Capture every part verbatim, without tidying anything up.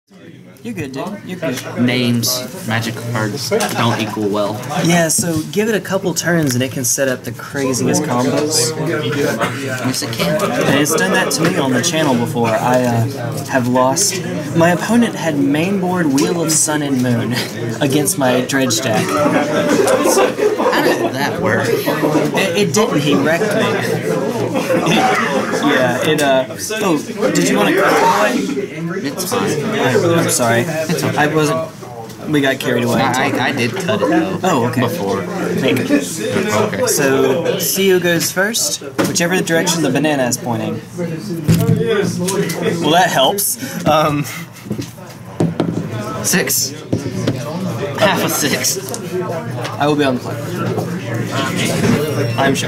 You're good, dude. You're good. Names, magic cards don't equal well. Yeah, so give it a couple turns and it can set up the craziest combos. Yes, it can. And it's done that to me on the channel before. I uh, have lost. My opponent had mainboard Wheel of Sun and Moon against my dredge deck. How did that work? It, it didn't. He wrecked me. Yeah, it, uh... Oh, did you want to cut it away? It's fine. I, I'm sorry. It's okay. I wasn't... We got carried away. I, I did cut it, though. Oh, okay. Before. Thank you. Okay. So, C U goes first, whichever direction the banana is pointing. Well, that helps. Um... Six. Half a six. I will be on the play. I'm sure.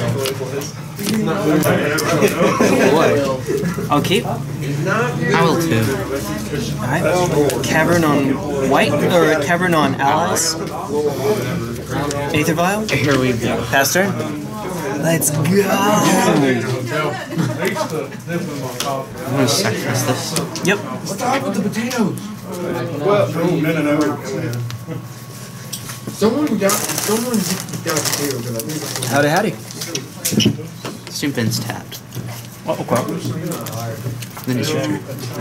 What? I'll keep. I will too. Alright. Cavern on white, or Cavern on allies. Aether Vial. Here we go. Pass turn. Let's go! I'm gonna sacrifice this. Yep. Stop with the potatoes! Someone got someone got potatoes. Howdy, howdy. Stupid's tapped. Oh, okay. Then it's your turn.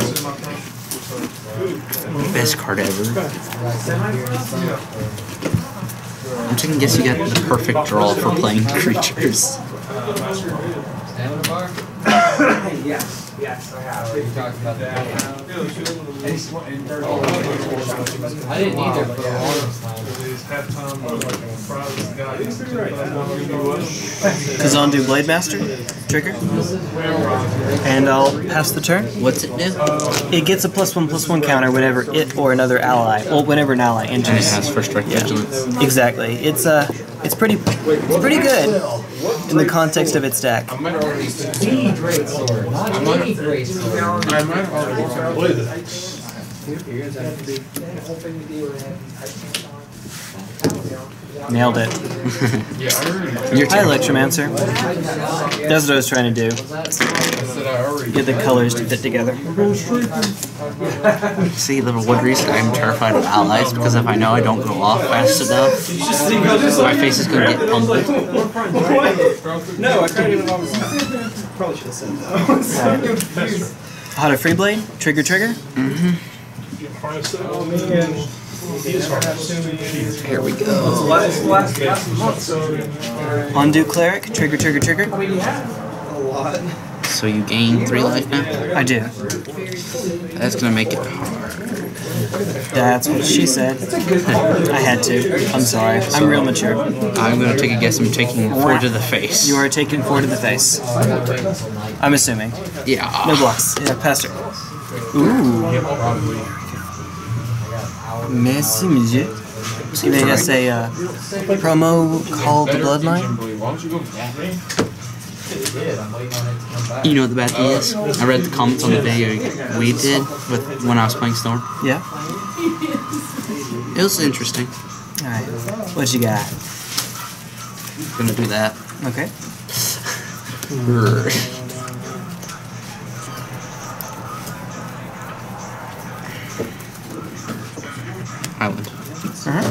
Best card ever. I'm taking a guess you got the perfect draw for playing creatures. Yes, yes, I have. You talked about that. I didn't either for the longest time. Kazandu Blademaster. Trigger. And I'll pass the turn. What's it do? It gets a plus one plus one counter whenever it or another ally, well, whenever an ally enters. And it has first strike Yeah. vigilance. Exactly. It's uh, it's pretty, it's pretty good in the context of its deck. I might already Any great sword, not any great sword. I might already played it. Nailed it. Yeah, I already. Your Hi, turn. Electromancer. That's what I was trying to do. I said I already. Get the colors to fit together. See, the one reason I'm terrified of allies because if I know I don't go off fast enough, my face is going to get pummeled. No, I tried it on Probably should have said that. Hada Freeblade. Trigger, trigger. Mm-hmm. Here we go. Ondu Cleric. Trigger, trigger, trigger. A lot. So you gain three life now? I do. That's going to make it hard. That's what she said. I had to. I'm sorry. I'm real mature. I'm going to take a guess. I'm taking four to the face. You are taking four to the face. I'm assuming. Yeah. No blocks. Yeah, pass her. Ooh. Merci, monsieur. You made us a uh, promo called the Bloodline. You know what the bad thing is? I read the comments on the video we did with when I was playing Storm. Yeah. It was interesting. Alright. What you got? Gonna do that. Okay. Island. Uh-huh.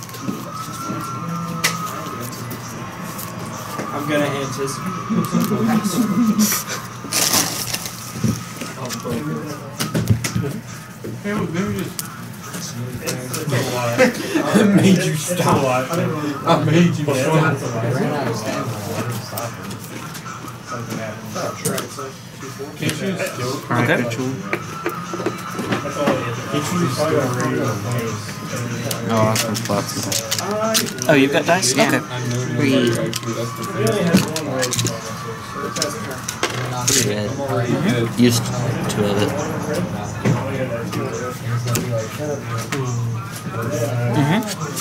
I'm gonna anticipate. I made you stop. I made you stop. Alright, Okay. ritual. Oh, that's from spots. Oh, you've got dice? Yeah. Okay. Three. Three red. Used two of it. Mm-hmm.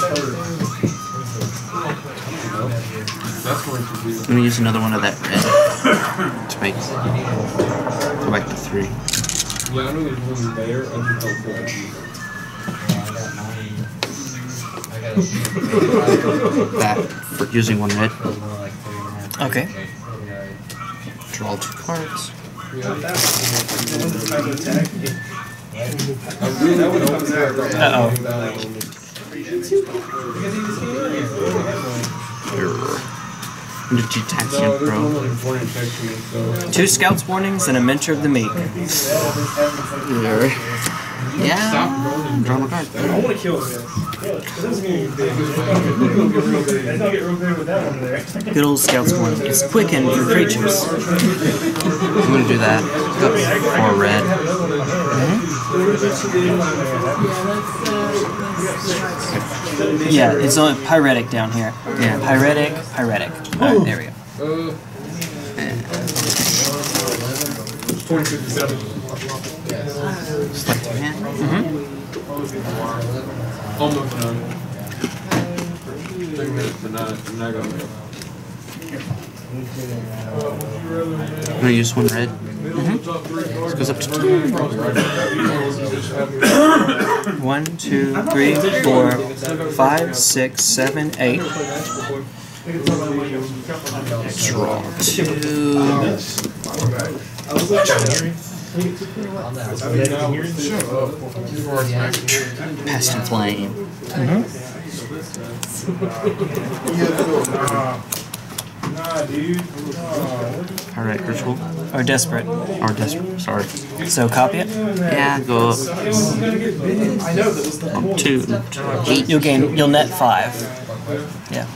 I'm gonna use another one of that red to make go back to three. Yeah, I know there's one there under helpful. That for using one red. Okay. Draw two cards. Uh-oh. Detection, bro. Two Scouts warnings and a Mentor of the Meek. Yeah. Draw my card. I want to kill this. Good old Scouts warning. It's quicken for creatures. I'm gonna do that. Four red. Mm-hmm. Yeah, it's on Pyretic down here. Yeah. Pyretic, Pyretic. Alright, there we go. twenty fifty-seven. Select your hand. Mm-hmm. Almost done. Three minutes, but not, not gonna go. I'm gonna use one red. Mm-hmm. This goes up to two. One, two, three, four, five, six, seven, eight. Draw two. Pest and Flame. Mm-hmm. Alright, ritual. Or desperate. Or desperate, sorry. So copy it. Yeah, go up. Up two. Eight. You'll gain. You'll net five. Yeah.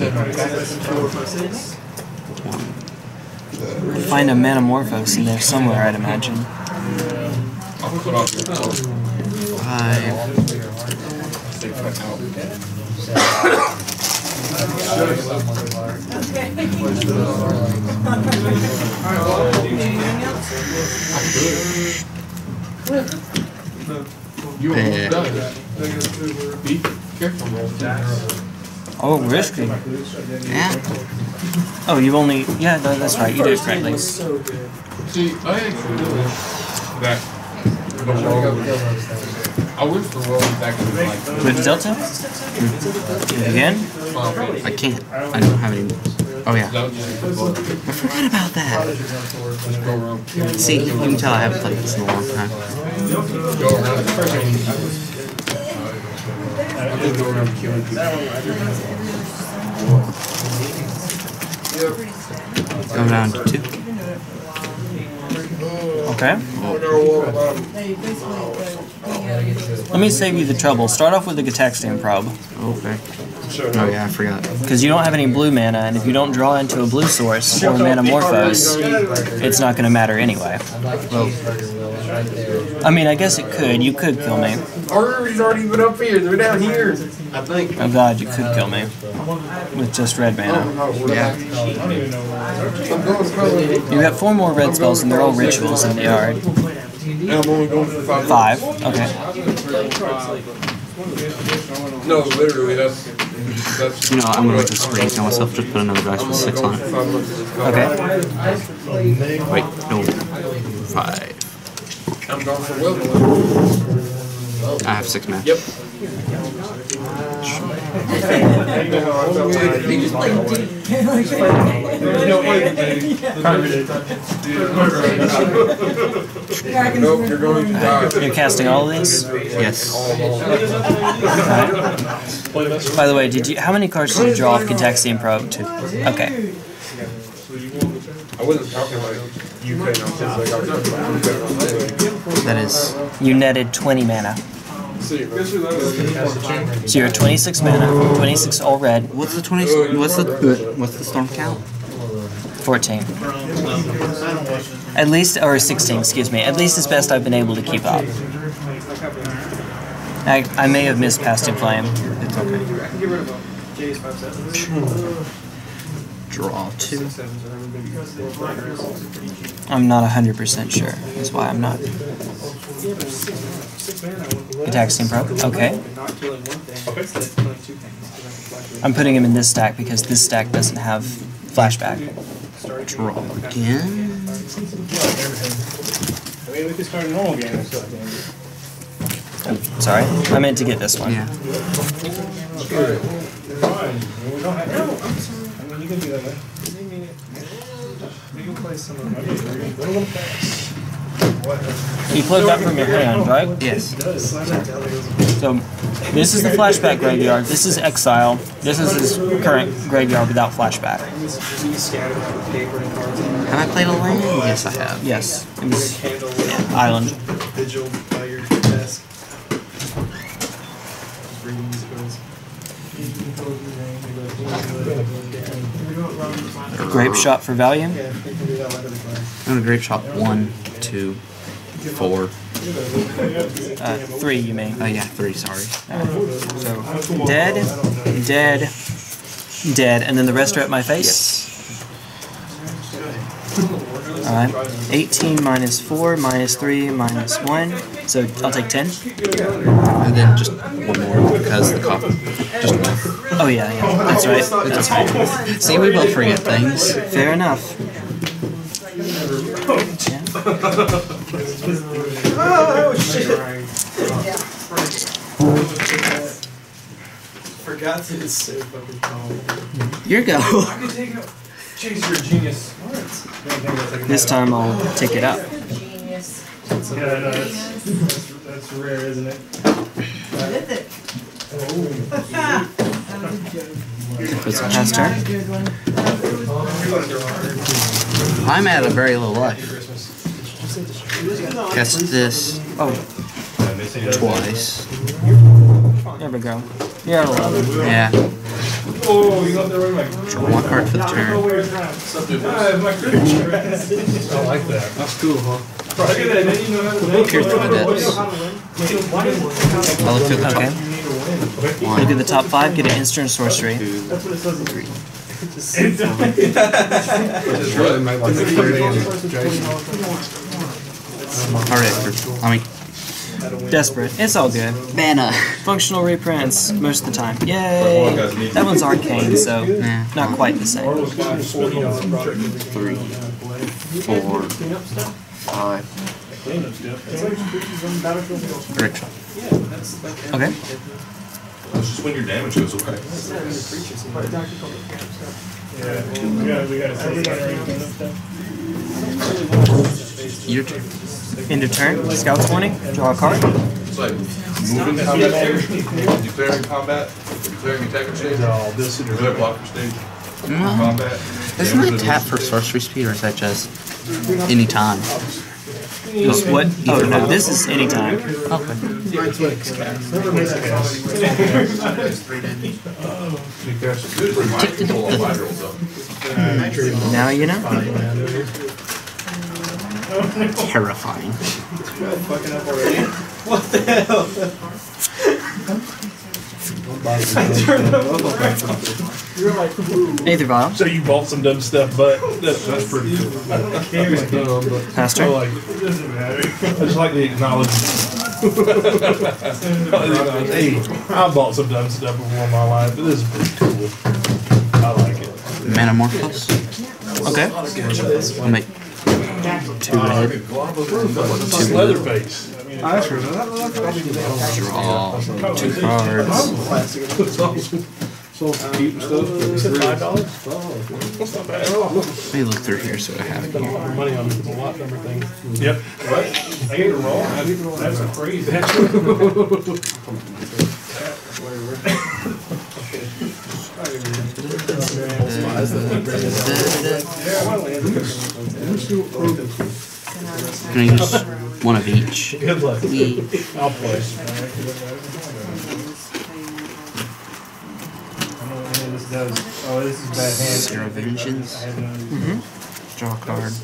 Find a Metamorphose in there somewhere, I'd imagine. Five. You done. Be careful. Oh, risky. Yeah. Oh, you've only. Yeah, no, that's right. You did it correctly. See, I actually that the world. I wish the world was actually like With Delta? Again? I can't. I don't have any. Oh, yeah. I forgot about that. See, you can tell I haven't played this in a long time. Go around killing people. Go down to two. Okay. Let me save you the trouble. Start off with the Gataxian Probe. Okay. Oh yeah, I forgot. Because you don't have any blue mana, and if you don't draw into a blue source or Metamorphose, it's not going to matter anyway. Well, I mean, I guess it could. You could kill me. He's already been up here. They're down here. I think. Oh god, you could kill me. With just red mana. yeah. You've got four more red spells, and they're all rituals in the yard. And I'm only going for five. Five. Okay. No, literally, that's. that's You know, I'm gonna make a screen kill myself. Just put another dice with six on it. Okay. Wait, no. Five. I'm going for Will. I have six mana. Yep. Nope, you're going to die. You're casting all of these? Yes. By the way, did you? How many cards did you draw off Gataxian Probe? Two. Okay. I wasn't talking like you could. That is. You netted twenty mana. So you're at twenty-six mana, twenty-six all red, What's the twenty? What's the what's the storm count? fourteen. At least, or sixteen, excuse me. At least as best I've been able to keep up. I, I may have missed Past in Flame. It's okay. Draw two. I'm not one hundred percent sure. That's why I'm not. Gataxian Probe. Okay. I'm putting him in this stack because this stack doesn't have flashback. Draw again. Oh, sorry. I meant to get this one. Yeah. You played that from your hand, right? Yes. So this is the flashback graveyard. This is Exile. This is his current graveyard without flashback. Have I played a land? Yes, I have. Yes. It was yeah, Island. Vigil by your desk. Grape shot for value. Yeah, we can do that later. I'm gonna grape shot one, two, four. Uh, three, you mean? Oh yeah, three. Sorry. Alright. So dead, dead, dead, and then the rest are at my face. Alright. eighteen minus four, minus three, minus one. So I'll take ten. And then just one more because the cop. Just one. Oh yeah, yeah. That's right. That's right. See, we both forget things. Fair enough. Oh shit! Forgot to it's so fucking calm. Your go. Chase, you're a genius. This time I'll take it out. Genius. Yeah, no, that's, that's, that's rare, isn't it? With it. It's a pass turn. Good one. I'm at a very low life. Cast this Oh, twice. there we go. You're at eleven. Yeah. Oh, you got that right, Mike. Draw one card for the turn. I like that. That's cool, huh? Look at that, then you know how to Here's the depths. I'll look through the top. Okay. One, Look at the top five. Get an instant sorcery. two, three. Alright, I mean, Desperate. It's all good. mana. Functional reprints most of the time. Yay! That one's arcane, so Nah. not quite the same. Three, four, five. Grape shot. Okay. That's just when your damage goes away. Your turn. End of turn. Scout's warning. Draw a card. It's like moving combat stage, declaring combat, declaring attack stage, declare blocker stage, No. combat. Isn't that tap for sorcery speed, or is that just any time? Just what? Oh no, this is anytime. Okay. Good reminder to pull all five rolls up. Now you know. Terrifying. What the hell? Aether Vial. So you bought some dumb stuff, but that's, that's pretty cool. Pass I turn. like it. I just like the acknowledgement. Hey, I bought some dumb stuff before in my life, but this is pretty cool. I like it. Metamorphose. Okay. I'll make two red. It's Leatherface. Draw two cards. So cute and stuff. five dollars? That's not bad. Let me look through here so I have it here. Money on the lot number thing. Yep. What? I get it wrong. That's a crazy. I'm gonna use one of each. Good luck. Each. I'll play. Oh, this is bad hand. Zero Vengeance. Mm-hmm. Draw a card.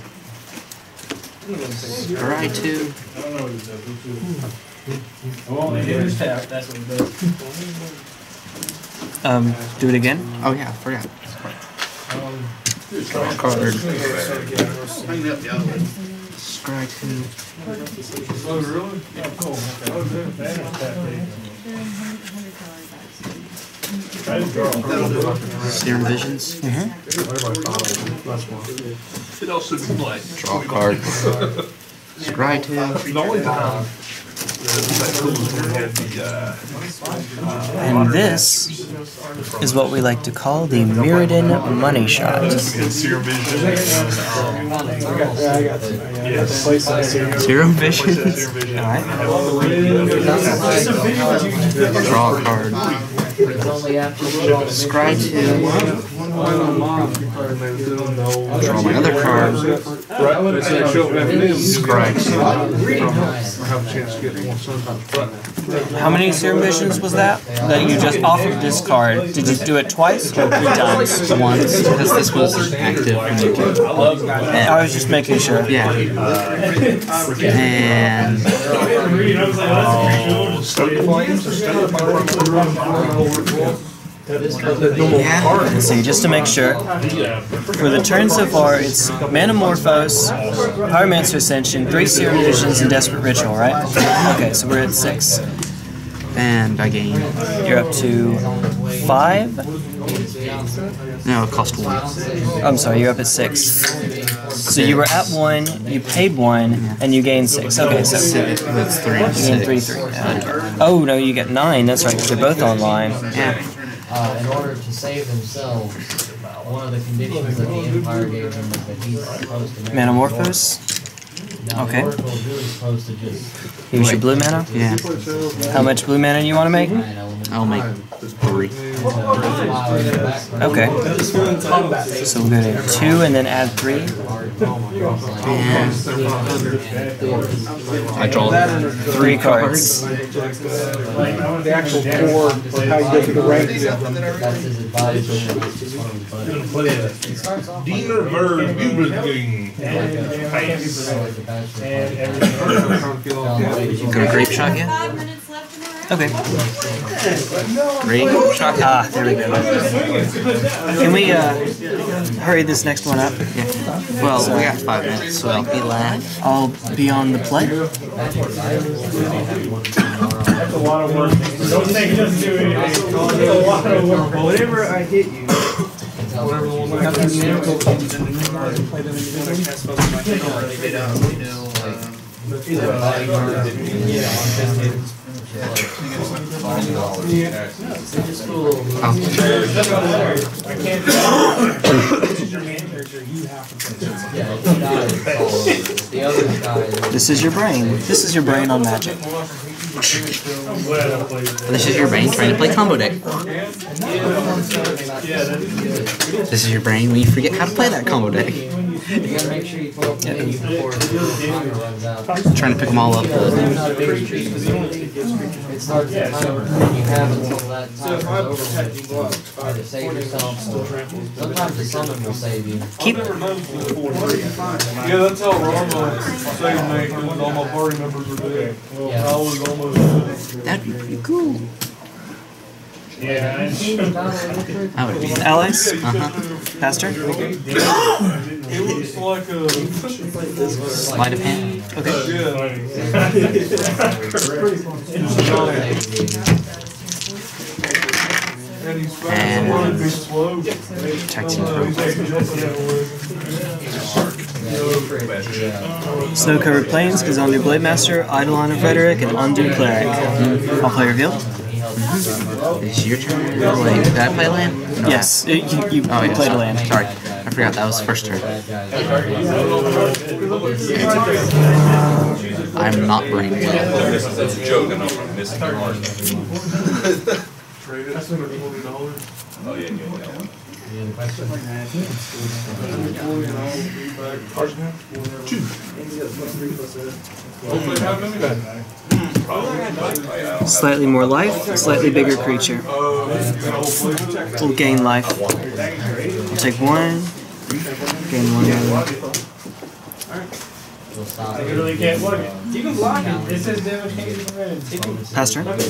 Scry two. Well, it is tap. That's what it does. Um, do it again. Oh yeah, I forgot. Draw a card. Scry two. Oh, really? Yeah, cool. Oh, good. That is tap. Serum Visions. Mm-hmm. It also be black. Draw a card. Scry two. The only time And this is what we like to call the Mirrodin Money Shot. Serum Vision. Yes. Serum Visions? Alright. Draw a card. Scry two. Draw my other card. Scry two. How many Serum Visions was that? That you just off of this card? Did you do it twice or three times? Once, because this was active when you came. I was just making sure. Yeah. And Yeah. See, just to make sure, for the turn so far, it's Manamorphose, Pyromancer Ascension, three Serum Visions, and Desperate Ritual, right? Okay, so we're at six. and I gain. You're up to five? No, it cost one. I'm sorry, you're up at six. So you were at one, you paid one, and you gained six. Okay, so That's three and you gained three, six. three. Okay. Oh no, you get nine. That's right, because they're both online. Yeah. Uh, in order to save themselves, one of the conditions that the Empire gave them was that he's supposed to make Manamorphose. Now, Okay. the Oracle is really supposed to just Here's your blue mana. Yeah. How much blue mana do you want to make? nine elements. I'll make three. Okay. So we'll go to two and then add three. And I draw Three cards. The actual core of how you go through the ranks. That's his advisor. That's just one of his buddies. He starts off like Diener Verb Übelgang. Go to grape shot yet? Five minutes left in the round. Okay. Grape shot yet? Ah, there we go. Can we uh, hurry this next one up? Yeah. Well, we got five minutes, so I'll be live. I'll be on the play. That's a lot of work. Don't take us to it. That's a lot of work. Whenever I hit you, whatever the one that has miracle comes in the card and play them individually, that's supposed to be like already did, uh, you know, uh, either a body card, yeah, It's cool. I can't. This is your main character. You have to play this. Yeah, he dies. The other guy. This is your brain. This is your brain on Magic. This is your brain trying to play combo deck. This is your brain when you forget how to play that combo deck. You gotta make sure you pull up the menu before the timer runs out. Trying to pick them all up. It starts the timer, and you have until that time is over. Either save yourself or sometimes the summon will save you. Keep. Yeah, that's how Rama saved me, because all my party members were dead. I was almost dead. That'd be pretty cool. Yeah, That would be. Allies? Uh-huh. Pastor? it looks like a... Sleight of hand. Okay. And he's fast And- and running slow. Protecting Uh, he's pro. actually jumping out of the way. Snow-covered plains, Kazandu Blademaster, Eidolon of Rhetoric, and Ondu Cleric. I'll play reveal. It's your turn. Wait, did I play land? No. Yes, you, you Oh, yeah, played a sorry. land. Sorry, I forgot that was first turn. I'm not brain dead. That's a joke, I know I'm missing your heart. Trade it for twenty dollars. Oh, yeah, yeah, yeah. Hopefully have them again. Slightly more life, slightly bigger creature. Will gain life. I'll take one. Gain one other. You really can't block it. You can block it. It says damage can't be prevented. Pastor? You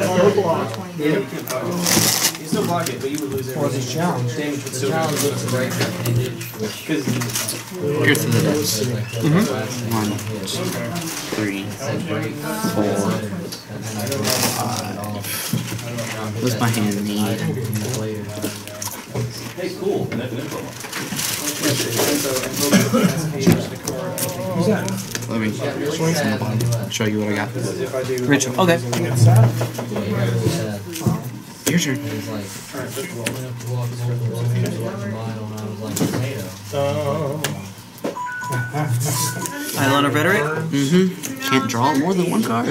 still block it, but you would lose everything. For this challenge, damage would The still challenge looks to break your appendage, which Here to the depths. Mm-hmm. One, two, three, four, five. What does my hand need? Hey, cool. Let me. I'll show you what I got. Ritual. Okay. Your turn. Eidolon of Rhetoric? Mm-hmm. Can't draw more than one card.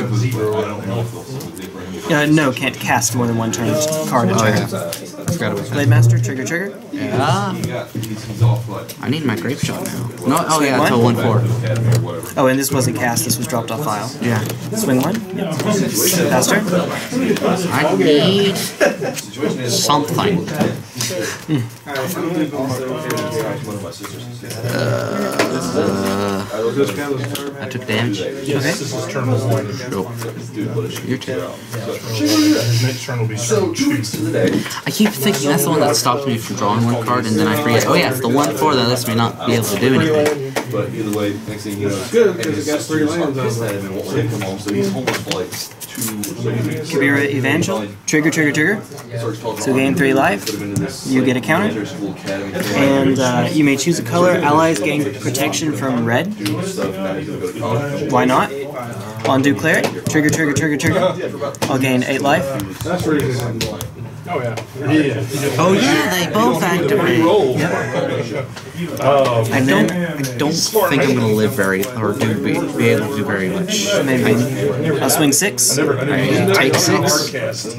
Uh, no, can't cast more than one turn card. Oh, yeah. Forgot about that. Blademaster, trigger, trigger. Yeah. I need my grape shot now. No, oh yeah, one? until one four. Oh, and this wasn't cast, this was dropped off file. Yeah. Swing one. Pass turn. I need something. Uh, I took damage. Yes, this is turn one. Nope. Your turn. Next turn will be turn two. I keep thinking that's the one that stops me from drawing one card, and then I forget, oh yeah, it's the one four that lets me not be able to do anything. But either way, next thing you know, It's good because it got three lands over. that and won't let him come home, so he's homeless for like two or so Kabira Evangel, trigger, trigger, trigger. So gain three life. You get a counter. And uh, you may choose a color. Allies gain protection from red. Why not? Ondu Cleric, trigger, trigger, trigger, trigger. I'll gain eight life. That's reason. Oh yeah. Yeah. Oh yeah, they both activate. Um, I don't, I don't think I'm gonna live very, or do be, be able to do very much. Maybe. I'll swing six. I take six.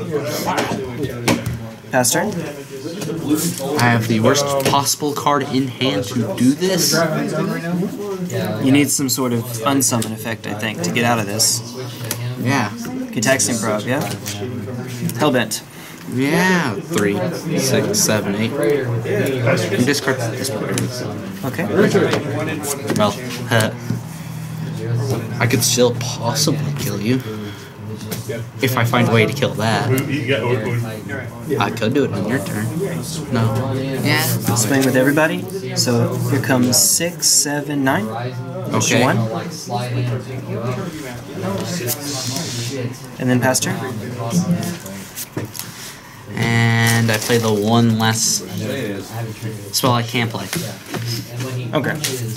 Pass turn. I have the worst possible card in hand to do this. You need some sort of unsummon effect, I think, to get out of this. Yeah. Taxing probe, yeah? Hellbent. Yeah. Three, six, seven, eight. You discard this one. Okay. Well, uh, I could still possibly kill you. If I find a way to kill that. you got, I could do it on your turn. No. Yeah. Swing with everybody. So here comes six, seven, nine. Okay. One. And then pass turn. And I play the one last spell I can't play. Okay.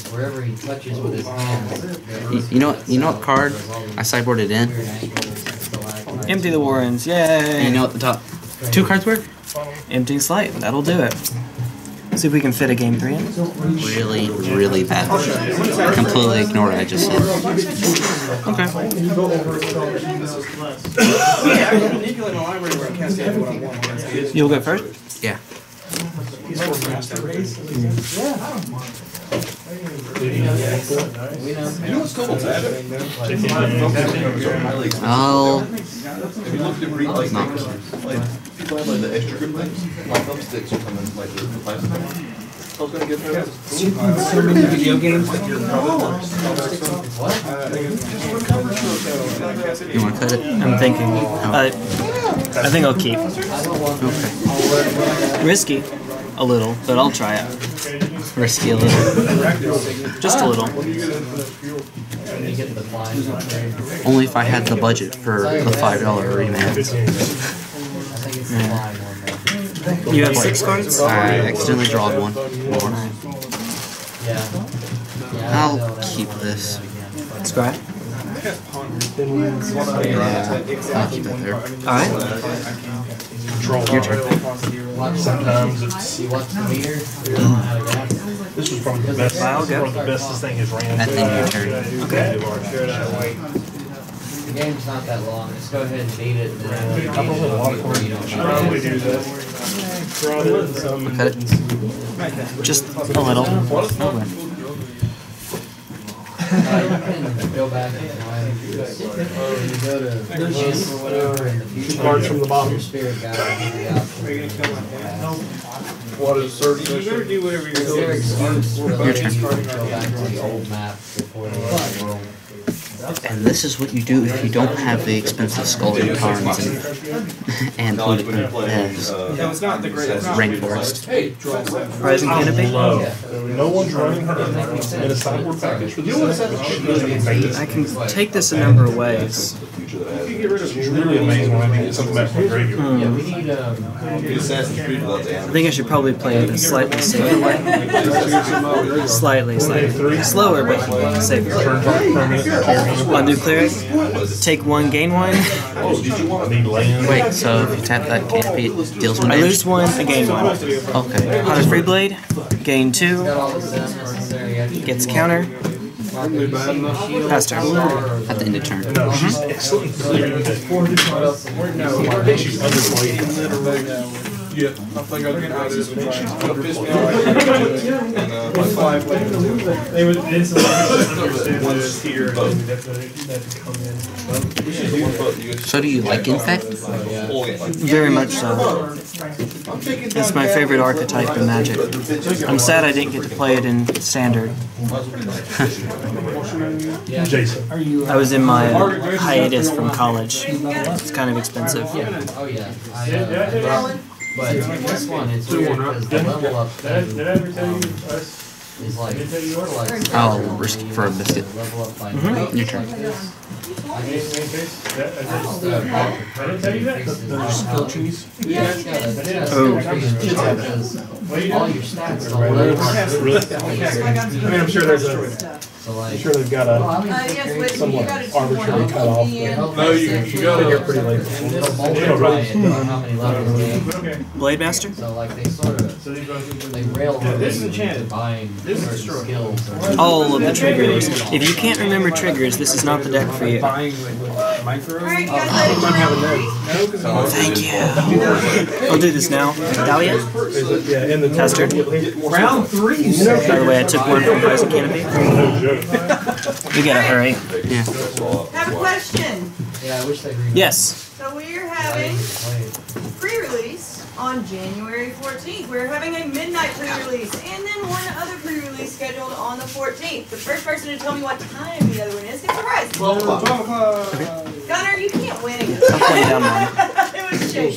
You, you know what? You know what card I sideboarded in? Empty the Warrens. Yay! You know what the top two cards were? Empty Slight. That'll do it. See if we can fit a game three in. Really, really bad. Completely ignore what I just said. Okay. You'll go first? Yeah. I'll not. The extra grip things, like thumbsticks or something, like the plastic. I was gonna get So many video games that you're You want to cut it? I'm thinking. Uh, I think I'll keep. Okay. Risky. A little, but I'll try it. Risky a little. Just a little. Only if I had the budget for the five dollar remands. Yeah. You have six cards? I accidentally drawed one. More. I'll keep this. Scry. Yeah, I'll keep it there. Alright. Your turn. Sometimes it's. This was probably the best. One of the best this thing has ran. And then your turn. Okay. The game's not that long. Just go ahead and beat it. And then I probably a lot of cards. Probably do that. Cut it. Just a little. uh, you can go back and find or you go to Chance or whatever in the future. Two cards from the bottom. Your spirit guide will give you the option. What is thirty? You better do whatever you're It's their doing. excuse for Your letting turn. you go back to the old map before the world. And this is what you do if you don't have the expensive Scalding Tarns and and uh, No, it's not the greatest. Rainforest. Horizon Canopy? Low. No one's running her in a sideboard package for this. I can take this a number of ways. future that I You have. get rid of it's really amazing when I can get something back from the graveyard. Yeah, we need, um, The Assassin's Creed without the I animals. think I should probably play it a slightly safer way. Slightly, slightly. Slower, but safer. Ondu Cleric. Take one, gain one. Oh, did you want I need land. Wait, so if you tap that canopy, it deals one I damage? lose one, I gain one. Okay. Hada Freeblade. Gain two. got all the steps necessary. Gets counter. Pass turn. At the end of turn. No, she's excellent. I think she's underplayed. Yeah, I think I'll get out of this. She's gonna piss me off. And, uh, my five They would instantly here and then that come in. So do you like Infect? Very much so. It's my favorite archetype in Magic. I'm sad I didn't get to play it in Standard. Jason. I was in my hiatus from college. It's kind of expensive. Oh, yeah. I, uh, but this one, it's weird because the level up Did I, thing did I ever tell you us? is like, Did I tell you yours? like I'll risk it for a biscuit. level up by Your turn. I didn't, I didn't, I didn't tell you that? Skill trees. Yeah, it's got a, it's got a Oh. because all your stats don't level up. I mean, I'm sure there's a, So like, I'm sure they've got a Uh, yes, but you somewhat gotta do arbitrary one cutoff on the there. end. No, you, you gotta. They're pretty late. they'll multiply it, I don't know how many levels they okay. Blademaster? So like they sort of, So these guys they railroad this is you enchanted. into buying This is certain destroyed. skills. Or, All of the triggers. If you can't remember triggers, this is not the deck for you. Buying with micro. Alright, you guys ready for round three? No, because I'm Thank you. I'll do this now. Thalia? Yeah, in the Pass turn. round three, you say? By the way, I took one from Horizon Canopy. We gotta hurry. Yeah. Have a question. yeah, I wish they re- Yes. So we're having pre-release on January fourteenth. We're having a midnight pre-release and then one other pre-release scheduled on the fourteenth. The first person to tell me what time the other one is gets a prize. twelve o'clock. Gunner, you can't win again. I'll play down mine. It was Chase.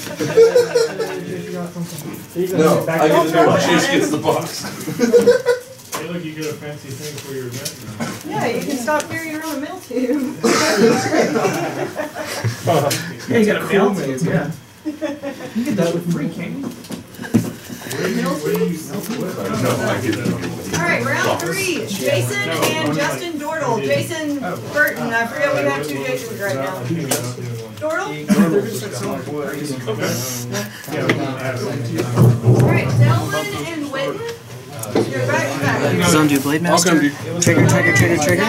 No, I get to know Chase gets the box. Hey, look, you get a fancy thing for your event. Yeah, you can stop carrying around a middle tube. Yeah, you got a mail tube, yeah. You get that with free candy. Middle tubes. No, I get it. Alright, round three. Jason and Justin Dortle. Jason Burton. I forget we have two Jasons right now. Dortle? Alright, Delman and Witten. You're back to back. Kazandu Blademaster. Trigger, trigger, trigger, trigger.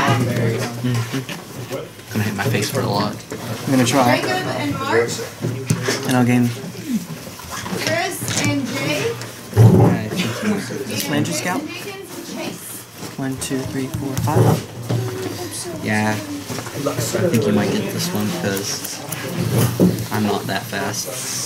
Gonna hit my face for a lot. I'm gonna try. Jacob and Mark. And I'll gain Chris and Jay. Landry Scout. Jason Jenkins and Chase. One, two, three, four, five. Yeah. I think you might get this one because I'm not that fast.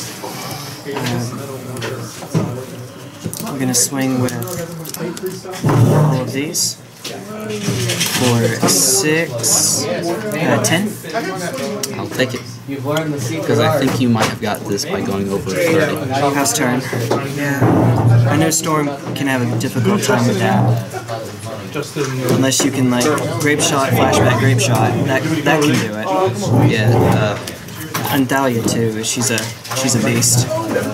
I'm gonna swing with all of these. For six, uh, ten. I'll take it. You've learned the secret Because I art. think you might have got this by going over thirty. Pass turn. Yeah. I know Storm can have a difficult time with that. Justin. Unless you can like grape shot, flashback, grape shot. That that can do it. Yeah, uh, And Thalia too. She's a she's a beast.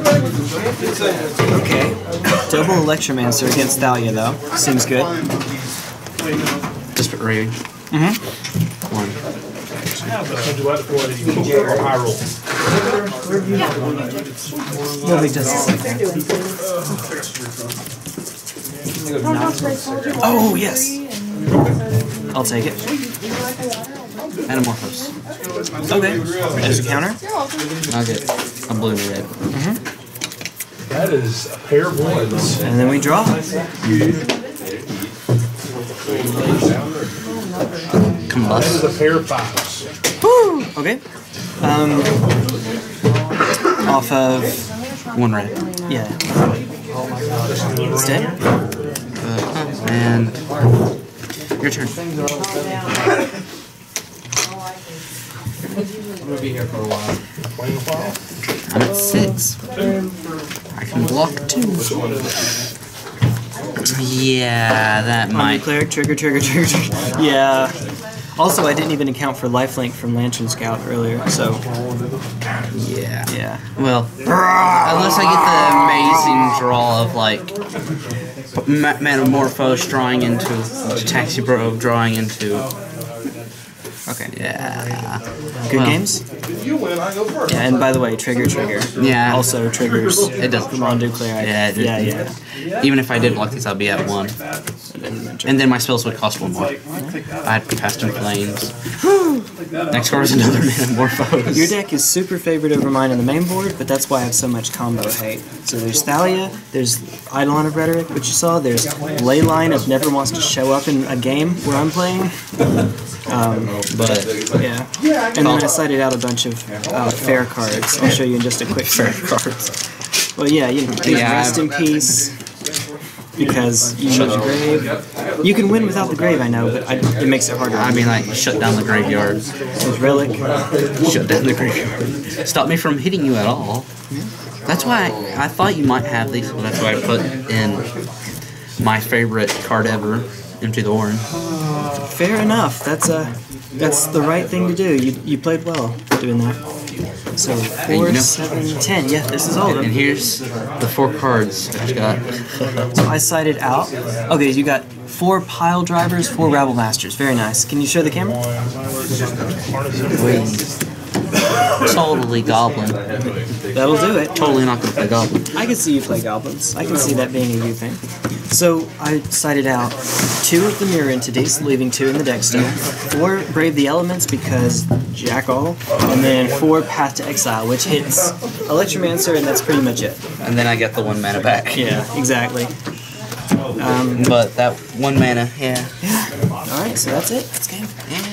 Okay. Double Electromancer against Thalia though. Seems good. Disparate Rage. Mm-hmm. One. Do I deploy the or high roll? No big justice like that. Oh yes. I'll take it. Anamorphose. Okay. There's a counter. I'll get a blue and a red. Mm-hmm. That is a pair of ones. And then we draw. That Combust. is a pair of fives. Woo! Okay. Um. Off of One red. yeah. It's dead. Uh, and your turn. I'm gonna be here for a while. Playing a while. I'm at six. I can block two. Yeah, that Ondu might. Cleric, trigger, trigger, trigger, trigger. Yeah. Also, I didn't even account for lifelink from Lantern Scout earlier, so Yeah. yeah. Well, unless I get the amazing draw of like Ma Metamorphose drawing into Taxi Bro drawing into. Okay. Yeah. Good Well, games? If you win, I go first. Yeah, and by the way, trigger trigger. Yeah. Also triggers. It does. From Ondu Cleric. Yeah, it yeah, did. yeah. Even if I did block these, I'd be at one. And then my spells would cost one more. I'd be casting flames. Next card is another Metamorphose. Your deck is super favored over mine in the main board, but that's why I have so much combo hate. So there's Thalia, there's Eidolon of Rhetoric, which you saw, there's Leyline of never wants to show up in a game where I'm playing. Um, But yeah. And then I cited out a bunch of uh, fair cards. I'll show you in just a quick fair cards. Well, yeah, you know, there's Yeah, Rest in Peace, because you know the grave. You can win without the grave, I know, but I, it makes it harder. I mean, like, shut down the graveyard. There's Relic. Shut down the graveyard. Stop me from hitting you at all. That's why I, I thought you might have these, so that's why I put in my favorite card ever, Empty the Warren. Fair enough. That's a that's the right thing to do. You you played well doing that. So four, you know- seven, ten. Yeah, this is all of And them. here's the four cards I got. So I cited out. Okay, you got four pile drivers, four rabble masters. Very nice. Can you show the camera? Totally Goblin. That'll do it. Totally not gonna play Goblin. I can see you play goblins. I can see that being a you thing. So I cited out two of the mirror entities, leaving two in the deck still. Four Brave the Elements because jack all, and then four Path to Exile, which hits Electromancer, and that's pretty much it. And then I get the one mana back. Yeah, exactly. Um, But that one mana, yeah. yeah. All right, so that's it. That's game. Yeah.